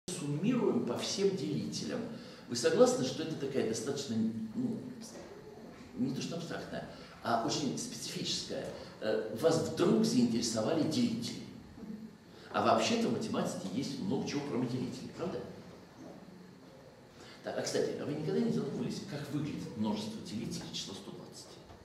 Суммируем по всем делителям. Вы согласны, что это такая достаточно, ну, не то что абстрактная, а очень специфическая? Вас вдруг заинтересовали делители. А вообще-то в математике есть много чего кроме делителей, правда? Так, а кстати, а вы никогда не задумывались, как выглядит множество делителей числа 120?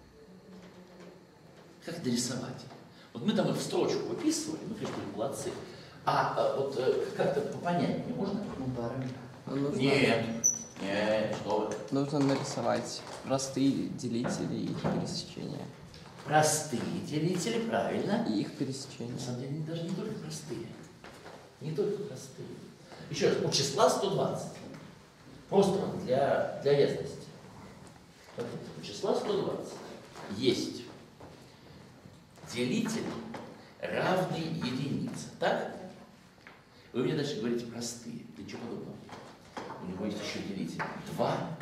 Как это рисовать? Вот мы там их в строчку выписывали, мы, конечно, были молодцы. А вот как-то попонятнее можно? Нет, нет, что вы. Нужно нарисовать простые делители и их пересечения. Простые делители, правильно. И их пересечения. На самом деле, они даже не только простые. Не только простые. Еще раз, у числа 120. Просто для ясности. Смотрите, у числа 120 есть делитель, равный единице. Так? Вы мне дальше говорите простые. Ничего подобного. У него есть еще делитель 2,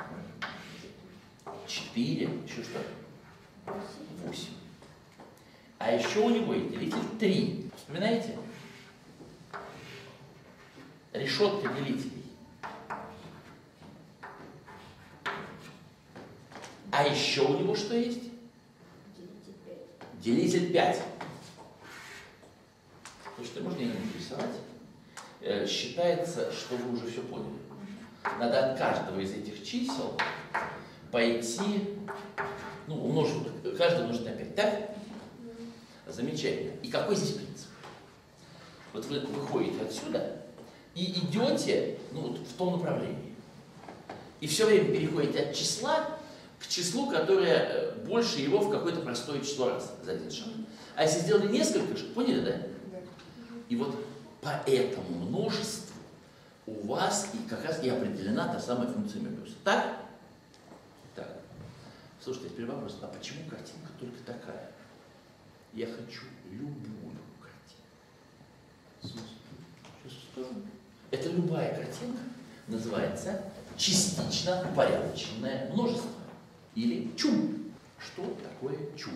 4, еще что? 8. А еще у него есть делитель 3. Вспоминаете? Решетка делителей. А еще у него что есть? Делитель 5. Слушайте, можно я не буду рисовать? Считается, что вы уже все поняли. Надо от каждого из этих чисел пойти, ну, умножить, каждый умножить на 5, так? Замечательно. И какой здесь принцип? Вот вы выходите отсюда и идете, ну, вот в том направлении. И все время переходите от числа к числу, которое больше его в какое-то простое число раз за один шаг. А если сделали несколько шагов, поняли, да? И вот по этому множеству у вас и как раз и определена та самая функция Мебиуса. Так? Так. Слушайте, теперь вопрос, а почему картинка только такая? Я хочу любую картинку. Сейчас скажу. Это любая картинка называется частично упорядоченное множество. Или чум. Что такое чум?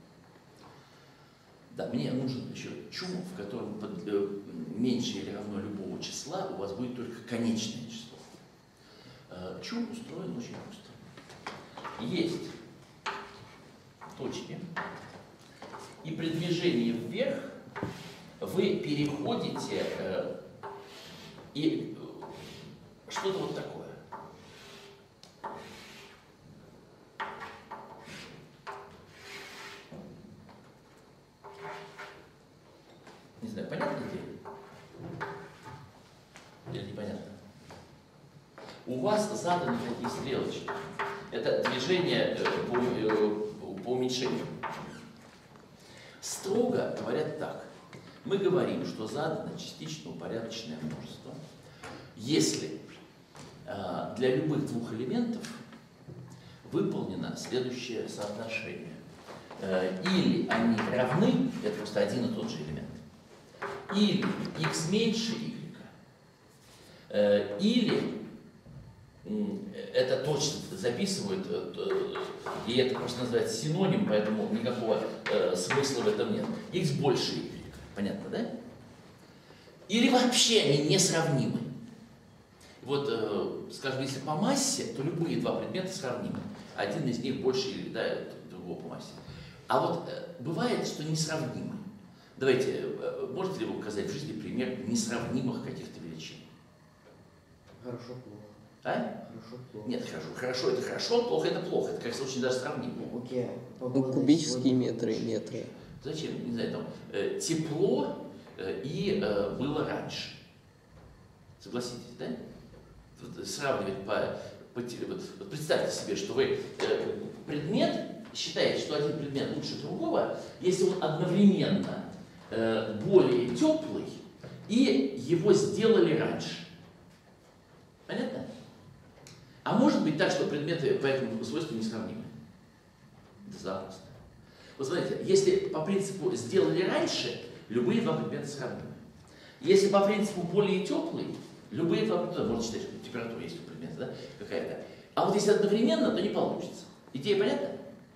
Да, мне нужен еще чум, в котором меньше или равно любого числа у вас будет только конечное число. Чум устроен очень просто. Есть точки, и при движении вверх вы переходите и что-то вот такое. Не знаю, понятно ли? Или непонятно? У вас заданы такие стрелочки. Это движение по уменьшению. Строго говорят так. Мы говорим, что задано частично упорядоченное множество, если для любых двух элементов выполнено следующее соотношение. Или они равны, это просто один и тот же элемент, или x меньше y, или это точно записывают, и это просто называется синоним, поэтому никакого смысла в этом нет. X больше y. Понятно, да? Или вообще они несравнимы. Вот, скажем, если по массе, то любые два предмета сравнимы. Один из них больше y, да, другого по массе. А вот бывает, что несравнимы. Давайте, можете ли вы указать в жизни пример несравнимых каких-то величин? Хорошо, плохо. А? Хорошо, плохо. Нет, хорошо. Хорошо это хорошо, плохо это плохо. Это, кажется, очень даже сравнимо. Окей. Ну, кубические метры и метры. Зачем? Не знаю, там, тепло и было раньше. Согласитесь, да? Вот, сравнивать вот представьте себе, что вы предмет, считаете, что один предмет лучше другого, если он одновременно более теплый и его сделали раньше. Понятно? А может быть так, что предметы по этому свойству несравнимы? Да запросто. Вот смотрите, если по принципу сделали раньше, любые два предмета сравнимы. Если по принципу более теплый, любые два предмета, можно считать, что температура есть у предмета, да, какая-то. А вот если одновременно, то не получится. Идея понятна?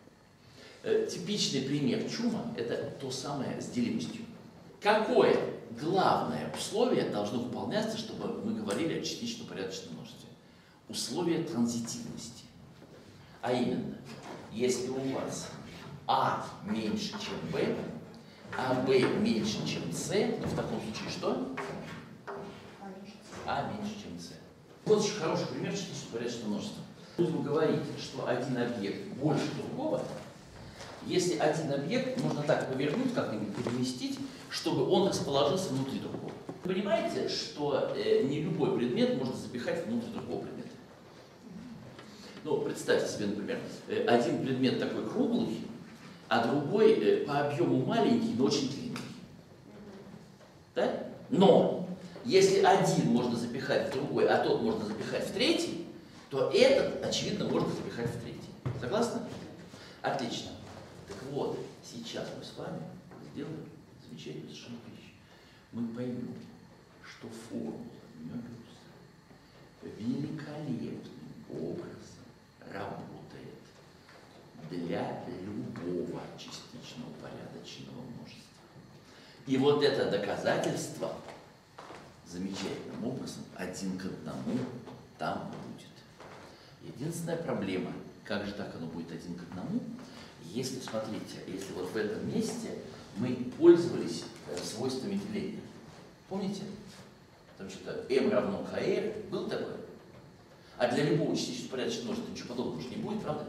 Типичный пример чума – это то самое с делимостью. Какое главное условие должно выполняться, чтобы мы говорили о частично-порядочном множестве. Условие транзитивности. А именно, если у вас А меньше, чем Б, а Б меньше, чем С, то в таком случае что? А меньше, чем С. Вот очень хороший пример частично-порядочного множества. Будем говорить, что один объект больше другого, если один объект можно так повернуть, как-нибудь переместить, чтобы он расположился внутри другого. Вы понимаете, что не любой предмет можно запихать внутрь другого предмета? Ну, представьте себе, например, один предмет такой круглый, а другой по объему маленький, но очень длинный. Да? Но если один можно запихать в другой, а тот можно запихать в третий, то этот, очевидно, можно запихать в третий. Согласны? Отлично. Так вот, сейчас мы с вами сделаем замечательную совершенно вещь. Мы поймем, что формула Мёбиуса великолепным образом работает для любого частичного порядочного множества. И вот это доказательство замечательным образом один к одному там будет. Единственная проблема, как же так оно будет один к одному, если, смотрите, если вот в этом месте мы пользовались свойствами деления. Помните? Потому что m равно kr, был такое? А для любого частично порядочного множества ничего подобного уже не будет, правда?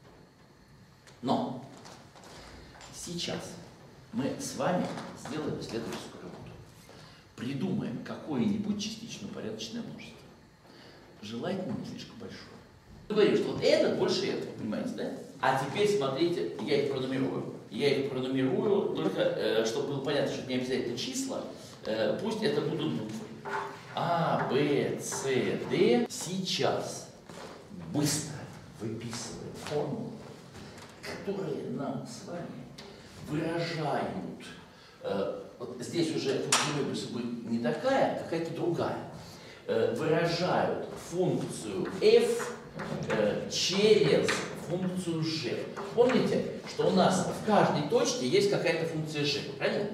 Но сейчас мы с вами сделаем следующую работу. Придумаем какое-нибудь частично порядочное множество. Желательно не слишком большое. Говорим, что вот этот больше этого, понимаете, да? А теперь смотрите, я их пронумерую. Я их пронумерую только, чтобы было понятно, что это не обязательно числа, пусть это будут буквы. А, Б, С, Д. Сейчас быстро выписываем формулы, которые нам с вами выражают, вот здесь уже функция Мёбиуса будет не такая, а какая-то другая, выражают функцию f через функцию g. Помните, что у нас в каждой точке есть какая-то функция g, правильно?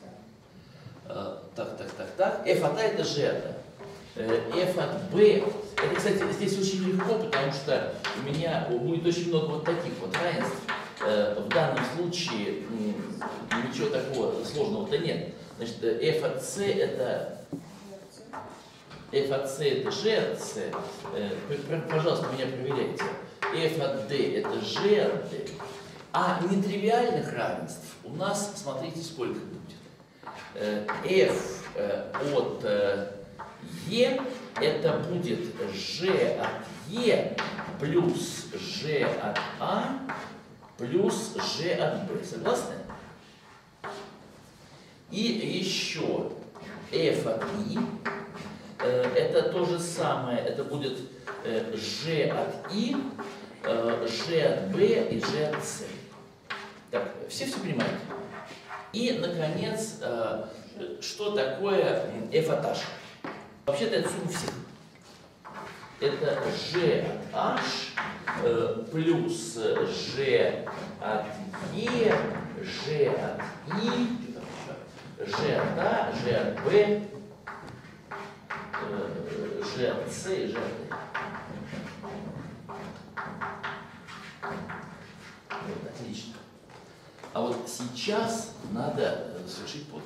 Так. F от A это g от A. F от B. Это, кстати, здесь очень легко, потому что у меня будет очень много вот таких вот равенств. В данном случае ничего такого сложного-то нет. Значит, f от c это g от c. Пожалуйста, меня проверяйте. F от d это g от d. А нетривиальных равенств у нас, смотрите, сколько будет. F от e это будет g от e плюс g от a плюс g от b. Согласны? И еще f от i это то же самое, это будет g от i, g от b и g от c. Так, все понимаете? И, наконец, что такое f от h? Вообще-то это сумма всех. Это g от h плюс g от e, g от i, g от a, g от b, g от c и g от d. Вот, отлично. А вот сейчас надо совершить подвиг.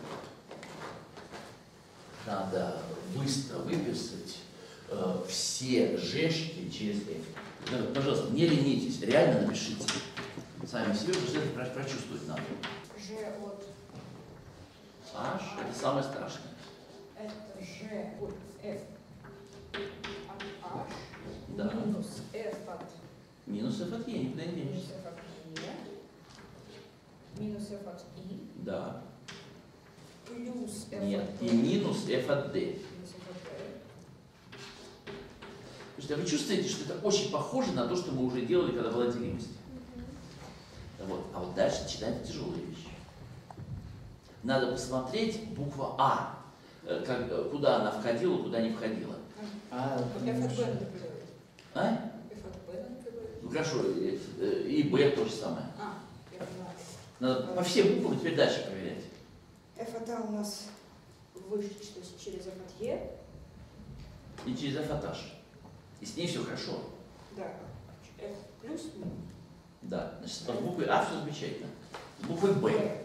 Надо быстро выписать все жешки через f. Пожалуйста, не ленитесь, реально напишите. Сами себе, потому что это прочувствовать надо. G от H – это самое страшное. это G от F от H Да. минус F от Минус f от e, никуда не минус денешься. F от E минус F от I Да. плюс F Нет. от И D минус f от d. минус F от D. Слушайте, а вы чувствуете, что это очень похоже на то, что мы уже делали, когда была делимость? Вот. А вот дальше начинается тяжелая вещь. Надо посмотреть буква А, куда она входила, куда не входила. А, F от B надо прибавить. А? F от B надо прибавить. Ну хорошо, и Б то же самое. Я поняла. Надо по всем буквам теперь дальше проверять. F от A у нас выше, то есть через F от E. И через F от H. И с ней все хорошо. Да. F плюс минус. Да. Значит, с буквой А все замечательно. С буквой Б.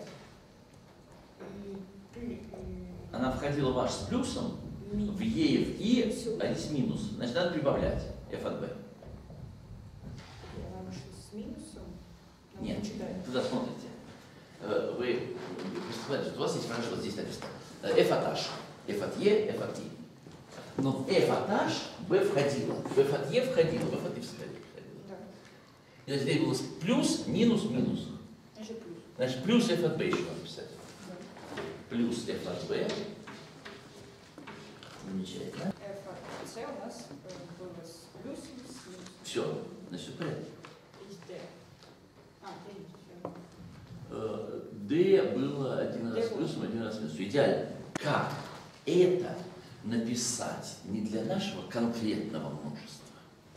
Она входила в H с плюсом, в Е и в И, а здесь минус. Значит, надо прибавлять F от B. Она вышла с минусом. Нам Нет, читаем. туда смотрите. Вы смотрите, у вас есть хорошо, вот здесь написано F от H, F от E, F от I. Но в F от H B входила, в F от E входила, в F от I входила. Да. И значит, здесь было плюс, минус, минус. Значит плюс. Значит, плюс F от B еще надо писать. Да. Плюс F от B. Замечательно. F от C у нас было с плюсом, с минусом. Все, значит, все в порядке. Есть D. А, D. D было один раз с плюсом, один раз с минусом. Идеально. Как это написать не для нашего конкретного множества,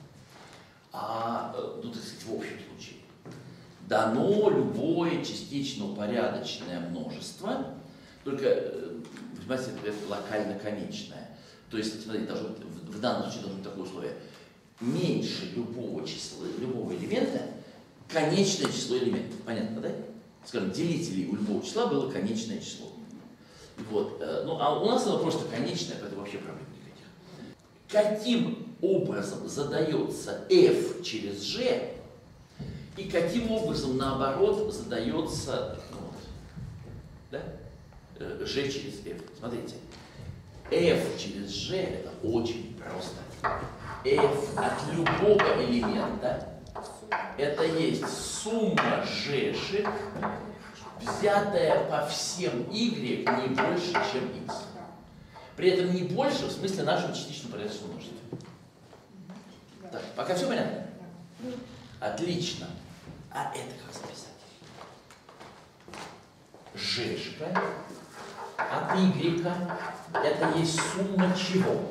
а, ну, так сказать, в общем случае? Дано любое частично упорядоченное множество, только, понимаете, это локально конечное. То есть, смотрите, должно быть, в данном случае должно быть такое условие. Меньше любого числа, любого элемента, конечное число элементов. Понятно, да? Скажем, делителей у любого числа было конечное число. Вот. Ну, а у нас оно просто конечное, поэтому вообще проблем никаких. Каким образом задается f через g, и каким образом, наоборот, задается вот, да? G через f. Смотрите, f через g это очень просто. F от любого элемента это есть сумма g-шек, взятая по всем y не больше, чем x. При этом не больше в смысле нашего частично упорядоченного множества. Так, пока все понятно? Отлично. А это как записать? G-шка от y это есть сумма чего?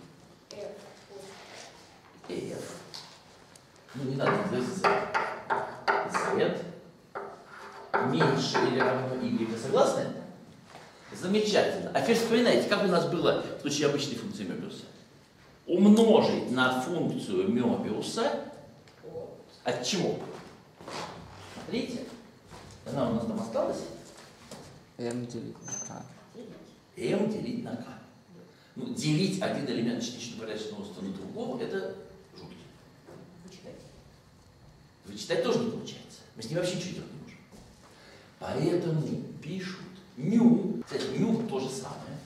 F. Ну не надо, z. Z меньше или равно y. Согласны? Замечательно. А теперь вспоминайте, как у нас было в случае обычной функции Мёбиуса. Умножить на функцию Мёбиуса от чего? Смотрите, она у нас там осталась. M делить на K. M делить на K. Ну, делить один элемент частично упорядоченного множества на другого, это жуть. Вычитать. Вычитать тоже не получается. Мы с ним вообще ничего делать не можем. Поэтому пишут ню. Кстати, ню то же самое.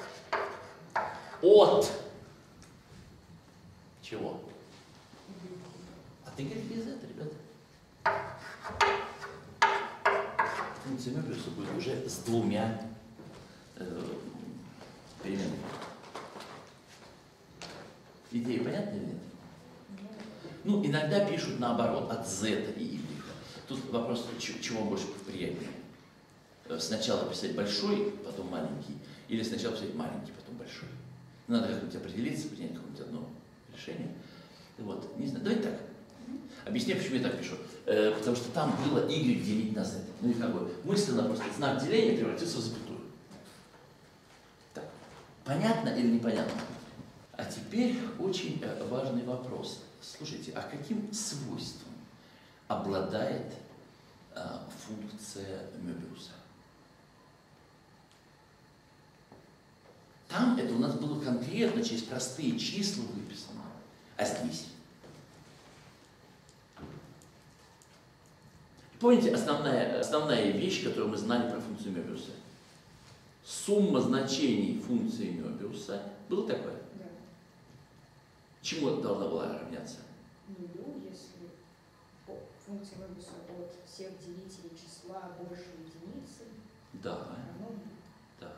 От чего? От y без z, ребята. Функция Мёбиуса будет уже с двумя переменными. Идея понятна или нет? Ну, иногда пишут наоборот, от z и y. Тут вопрос, чего больше приятнее. Сначала писать большой, потом маленький, или сначала писать маленький, потом большой. Надо как-нибудь определиться, принять какое-нибудь одно решение. Вот, не знаю, давайте так. Объясняю, почему я так пишу. Потому что там было y делить на z. Ну и как бы мысленно просто знак деления превратился в запятую. Так, понятно или непонятно? А теперь очень важный вопрос. Слушайте, а каким свойством обладает функция Мёбиуса? Там это у нас было конкретно через простые числа выписано. А здесь? Помните основная вещь, которую мы знали про функцию Мёбиуса? Сумма значений функции Мёбиуса было такое. Да. Чему это должна была равняться? Нулю, если функция Мёбиуса от всех делителей числа больше единицы. Да, равно нулю. да,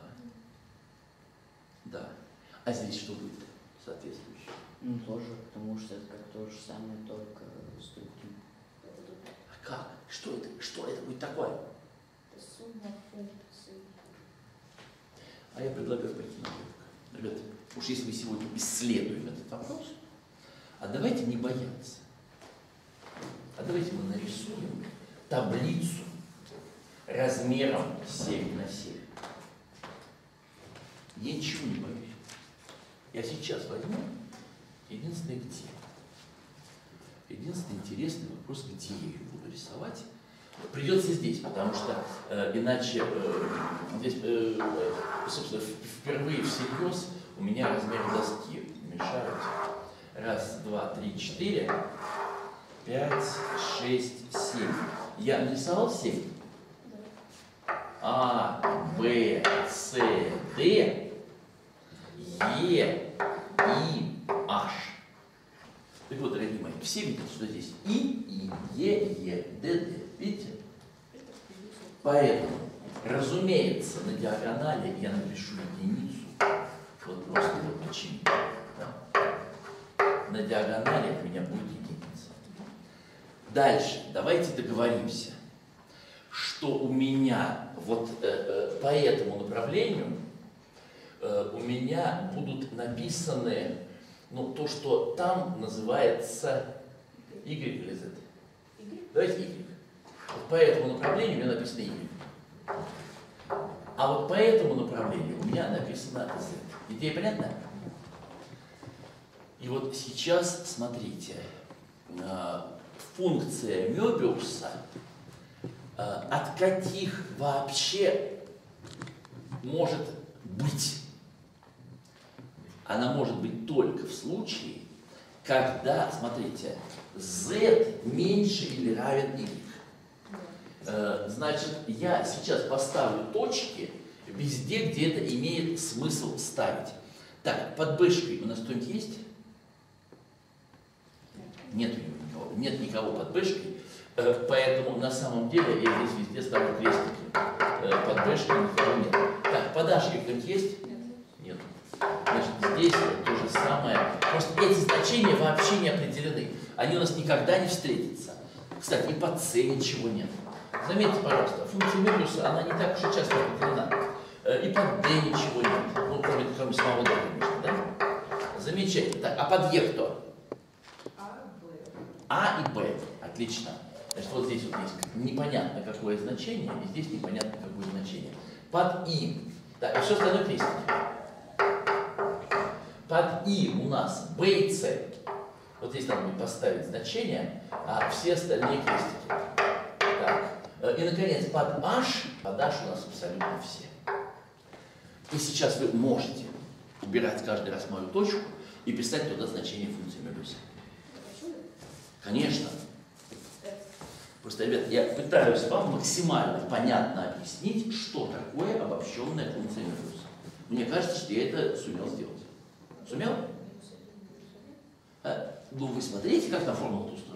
да. А здесь что будет соответствующее? Ну, тоже, потому что это как то же самое, только с другим. А как? Что это? Что это будет такое? Это сумма функций. А я предлагаю пойти на легко. Ребята, уж если мы сегодня исследуем этот вопрос, а давайте не бояться. А давайте мы нарисуем таблицу размером 7 на 7. Я ничего не боюсь. Я сейчас возьму, единственное где. Единственный интересный вопрос, где я ее буду рисовать. Придется здесь, потому что иначе здесь, собственно, впервые всерьез у меня размеры доски мешают. Раз, два, три, 4, 5, 6, 7. Я нарисовал 7. А, Б, С, Д, Е, И, H. Так вот, дорогие мои, все видят, что здесь И, Е, Д, Д. Видите? Поэтому, разумеется, на диагонали я напишу единицу. Вот просто вот почему. Да. На диагонали у меня будет единица. Дальше, давайте договоримся, что у меня вот по этому направлению у меня будут написаны, ну, то, что там называется Y или Z. Давайте Y. Вот по этому направлению у меня написано Y. А вот по этому направлению у меня написано Z. Идея понятна? И вот сейчас, смотрите, функция Мёбиуса, от каких вообще может быть? Она может быть только в случае, когда, смотрите, Z меньше или равен Y. Значит, я сейчас поставлю точки везде, где это имеет смысл ставить. Так, под бэшкой у нас кто-нибудь есть? Нет никого. Нет никого под бэшкой. Поэтому на самом деле я здесь везде ставлю крестики. Под бэшкой никого нет. Так, под ашкой кто-нибудь есть? Нет. Значит, здесь то же самое. Просто эти значения вообще не определены. Они у нас никогда не встретятся. Кстати, и под С ничего нет. Заметьте, пожалуйста, функция Мёбиуса, она не так уж и часто определена. И под D ничего нет. Ну, кроме самого D, конечно, да? Замечательно. Так, а под Е кто? А и Б. Отлично. Значит, вот здесь вот есть непонятно какое значение, и здесь непонятно какое значение. Под И. Так, а все остальное крестики. Под И у нас Б и С. Вот здесь надо будет поставить значение, а все остальные крестики. Так. И, наконец, под H у нас абсолютно все. И сейчас вы можете убирать каждый раз мою точку и писать туда значение функции Мёбиуса. Конечно. Просто, ребят, я пытаюсь вам максимально понятно объяснить, что такое обобщенная функция Мёбиуса. Мне кажется, что я это сумел сделать. Сумел? Ну, вы смотрите, как на формулу устроена.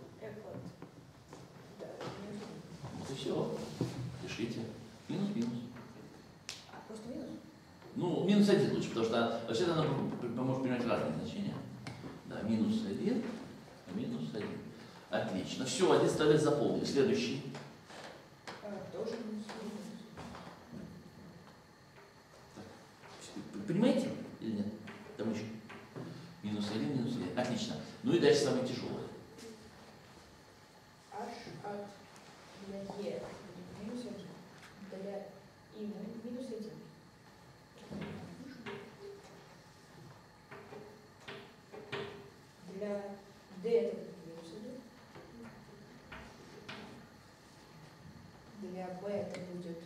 Вот и все. Пишите. Минус-минус. Просто минус? Ну, -1 лучше, потому что вообще она может принимать разные значения. Да, -1, -1. Отлично. Все, один столбец заполнили. Следующий. Тоже минус. Понимаете или нет? Там еще -1. Отлично. Ну и дальше самое тяжелое. H от для E минус 1. Для I минус 1. Для D это минус 1. Для B это будет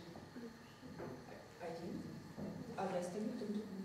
1. А для остальных это будет 0.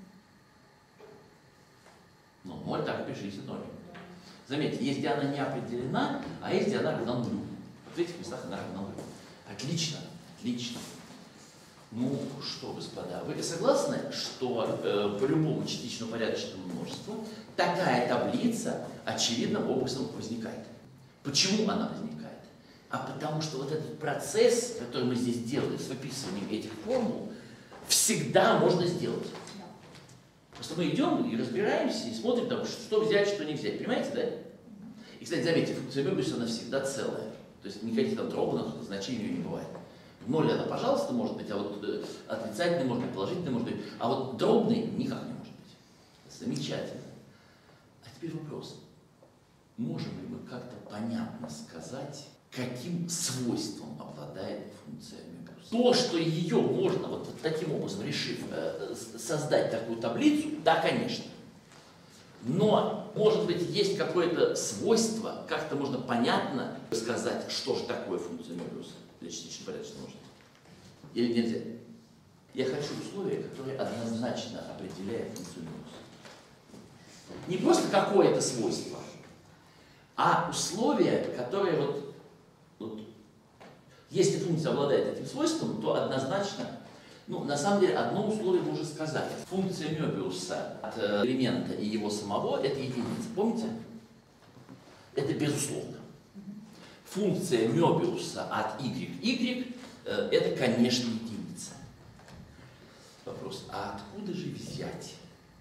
Ну, 0 так и пишите 0. Заметьте, есть где она не определена, а есть где она равна нулю. Вот в этих местах она равна нулю. Отлично, отлично. Ну что, господа, вы согласны, что по любому частично-порядочному множеству такая таблица очевидным образом возникает? Почему она возникает? А потому что вот этот процесс, который мы здесь делаем с выписыванием этих формул, всегда можно сделать. Просто мы идем и разбираемся, и смотрим, там, что взять, что не взять. Понимаете, да? И, кстати, заметьте, функция Мёбиуса, она всегда целая. То есть никаких там дробных значений ее не бывает. Ноль она, пожалуйста, может быть, а вот отрицательный может быть, положительный может быть, а вот дробный никак не может быть. Замечательно. А теперь вопрос. Можем ли мы как-то понятно сказать, каким свойством обладает функция Мёбиуса? То, что ее можно вот таким образом, решив, создать такую таблицу, да, конечно. Но, может быть, есть какое-то свойство, как-то можно понятно сказать, что же такое функция Мёбиуса для частично порядочного множества. Или нельзя? Я хочу условия, которые однозначно определяют функцию Мёбиуса. Не просто какое-то свойство, а условия, которые вот если функция обладает этим свойством, то однозначно, ну, на самом деле, одно условие мы уже сказали. Функция Мёбиуса от элемента и его самого – это единица. Помните? Это безусловно. Функция Мёбиуса от y это, конечно, единица. Вопрос, а откуда же взять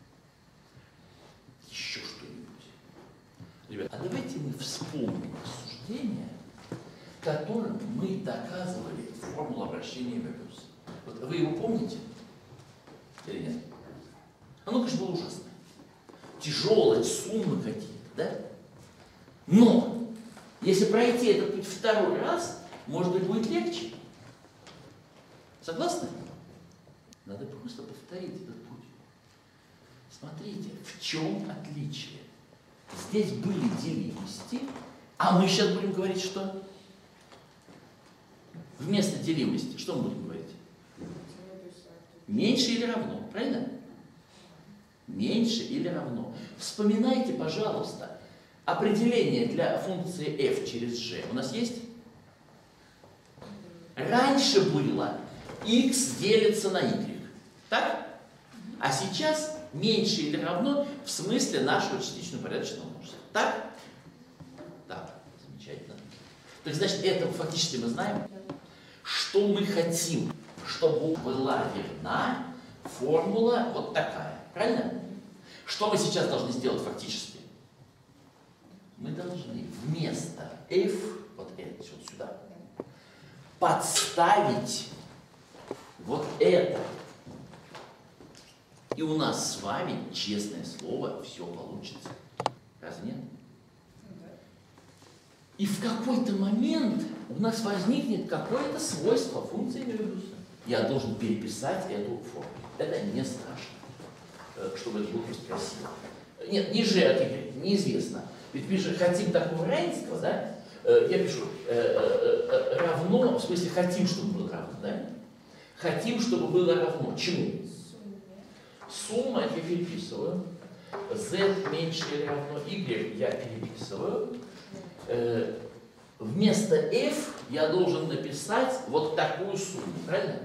еще что-нибудь? Ребята, а давайте мы вспомним рассуждение, которым мы доказывали формулу обращения Мёбиуса. Вот вы его помните? Или нет? Оно, конечно, было ужасное. Тяжелые суммы какие-то, да? Но, если пройти этот путь второй раз, может быть, будет легче. Согласны? Надо просто повторить этот путь. Смотрите, в чем отличие. Здесь были делимости, а мы сейчас будем говорить, что? Вместо делимости, что мы будем говорить? Меньше или равно, правильно? Меньше или равно. Вспоминайте, пожалуйста, определение для функции f через g. У нас есть? Раньше было x делится на y. Так? А сейчас меньше или равно в смысле нашего частично порядочного множества. Так? Так, замечательно. Так значит, это фактически мы знаем, что мы хотим, чтобы была верна формула вот такая. Правильно? Что мы сейчас должны сделать фактически? Мы должны вместо f, вот это, вот сюда, подставить вот это. И у нас с вами, честное слово, все получится. Разве нет? И в какой-то момент у нас возникнет какое-то свойство функции Мёбиуса. Я должен переписать эту формулу. Это не страшно, чтобы это было просто красиво. Нет, не g от y, неизвестно. Ведь мы же хотим такого равенства, да? Я пишу равно, в смысле хотим, чтобы было равно, да? Хотим, чтобы было равно. Чему? Сумма я переписываю. Z меньше или равно y я переписываю. Вместо f я должен написать вот такую сумму, правильно?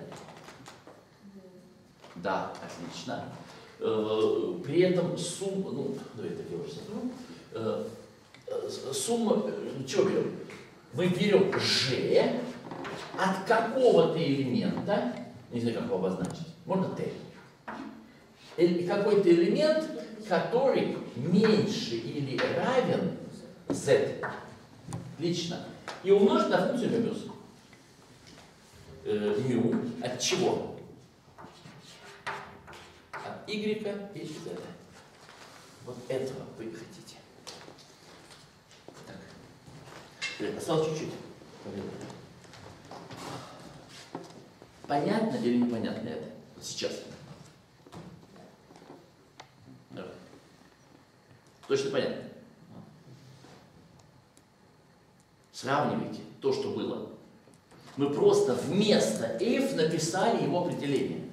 Да, отлично. При этом сумма, ну, давай так я уже сотру. Сумма, что берем? Мы берем g от какого-то элемента, не знаю, как его обозначить, можно t. И какой-то элемент, который меньше или равен z. Отлично. И умножить на функцию Мёбиуса. Мю от чего? От y и z. Вот этого вы хотите. Так. Осталось чуть-чуть. Понятно или непонятно это? Сейчас. Точно понятно? Сравнивайте то, что было. Мы просто вместо f написали его определение.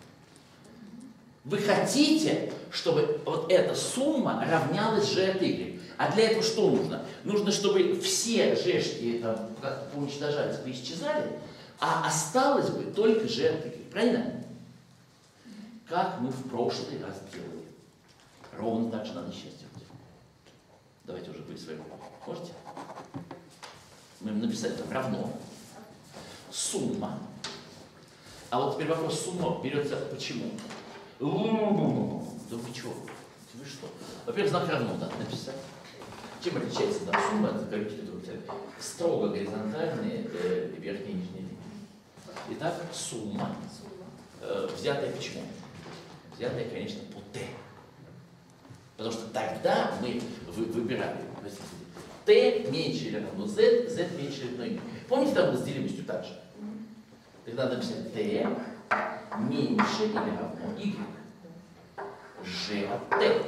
Вы хотите, чтобы вот эта сумма равнялась g от y. А для этого что нужно? Нужно, чтобы все g-шки там поуничтожались, поисчезали, а осталось бы только g от y. Правильно? Как мы в прошлый раз делали. Ровно так же надо сейчас делать. Давайте уже быть своим. Можете? Мы написали там равно. Сумма. А вот теперь вопрос, сумма берется почему? Да вы чего? Вы что? Во-первых, знак равно надо написать. Чем отличается сумма от строго горизонтальные верхние и нижние линии? Итак, сумма. Взятая почему? Взятая, конечно, по t. Потому что тогда мы выбирали t меньше или равно z, z меньше или равно y. Помните, там было с делимостью так же? Тогда надо написать t меньше или равно y. G от t.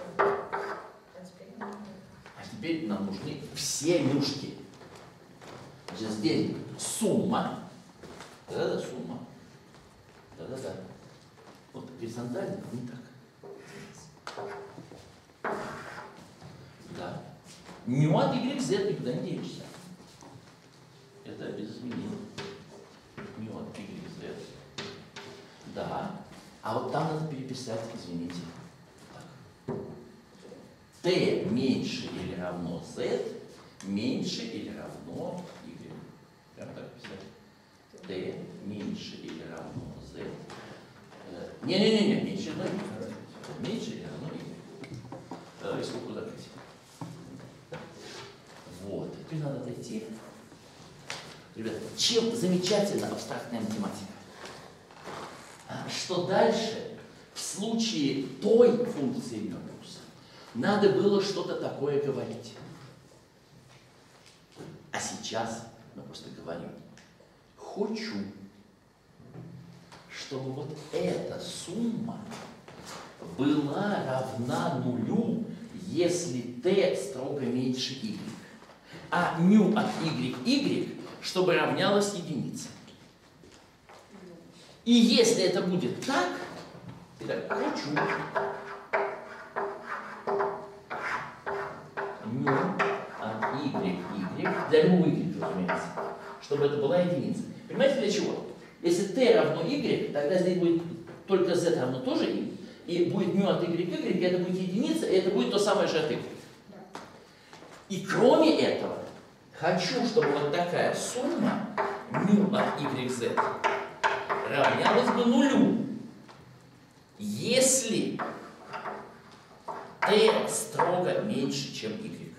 А теперь нам нужны все мюшки. Значит, здесь сумма. Да-да-да, сумма. Да-да-да. Вот горизонтально не так. Да. Мю от YZ никуда не денешься. Это без изменений. Мю от YZ. Да. А вот там надо переписать, извините. Так. T меньше или равно Z меньше или равно Y. Прямо так писать. T меньше или равно Z. Не-не-не, меньше или равно Y. Меньше или равно Y. И сколько закрыть. Вот. Теперь надо дойти. Ребята, чем замечательна абстрактная математика? Что дальше, в случае той функции Мёбиуса, надо было что-то такое говорить. А сейчас мы просто говорим: хочу, чтобы вот эта сумма была равна нулю, если t строго меньше y, а μ от y, чтобы равнялось единице. И если это будет так, итак, хочу μ от y, для μ y, разумеется, чтобы это была единица. Понимаете, для чего? Если t равно y, тогда здесь будет только z равно тоже y, и будет μ от y, и это будет единица, и это будет то самое же от y. И кроме этого, хочу, чтобы вот такая сумма μ от yz равнялась бы нулю, если t строго меньше, чем y.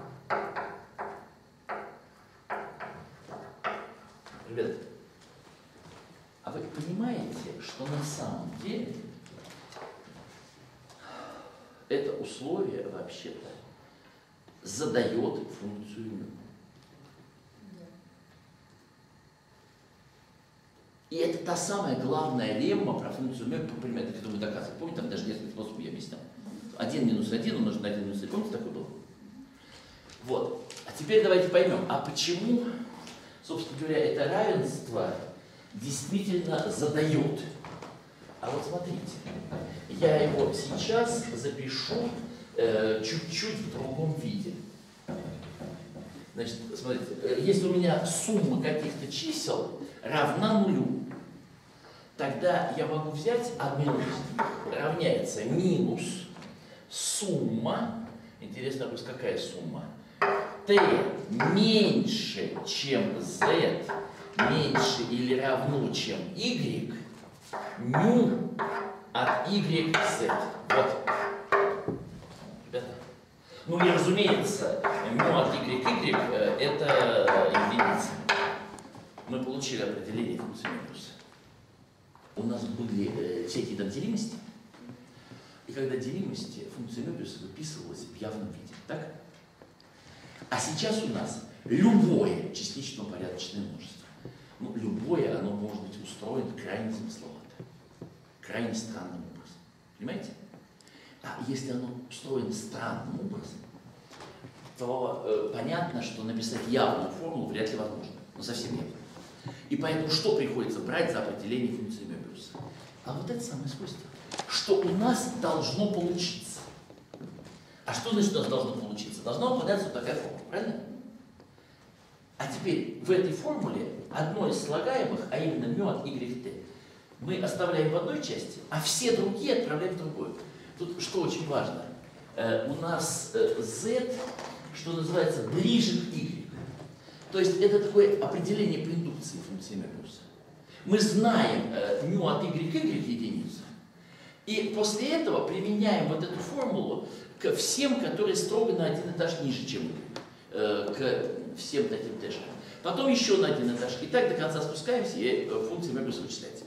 Ребята, а вы понимаете, что на самом деле это условие вообще-то задает функцию μ? И это та самая главная лемма про функцию μ, по примеру, которую мы доказывали. Помните, там даже несколько способов я объяснял. 1 минус 1 умножить на 1 минус 1. Помните, такое было? Вот. А теперь давайте поймем, а почему, собственно говоря, это равенство действительно задает. А вот смотрите, я его сейчас запишу чуть-чуть в другом виде. Значит, смотрите, если у меня сумма каких-то чисел равна нулю, тогда я могу взять одно из них, равняется минус сумма, интересно, какая сумма, t меньше, чем z, меньше или равно, чем y, μ от yz. Вот. Ребята. Ну и разумеется, μ от y это единица. Мы получили определение функции Мёбиуса. У нас были всякие там делимости. И когда делимости, функция Мёбиуса выписывалась в явном виде. Так? А сейчас у нас любое частично-порядочное множество. Ну, любое, оно может быть устроено крайне замысловато. Крайне странным образом. Понимаете? А если оно устроено странным образом, то понятно, что написать явную формулу вряд ли возможно. Но совсем нет. И поэтому что приходится брать за определение функции Мёбиуса? А вот это самое свойство. Что у нас должно получиться. А что значит у нас должно получиться? Должна выполняться вот такая формула, правильно? А теперь в этой формуле одно из слагаемых, а именно μ от yt, мы оставляем в одной части, а все другие отправляем в другую. Тут что очень важно. У нас z, что называется, ближе к y. То есть это такое определение по индукции функции Мёбиуса. Мы знаем μ от y единицу, и после этого применяем вот эту формулу ко всем, которые строго на один этаж ниже, чем y, к всем таким тэшкам. Потом еще на один этаж, и так до конца спускаемся, и функция Мёбиуса вычисляется.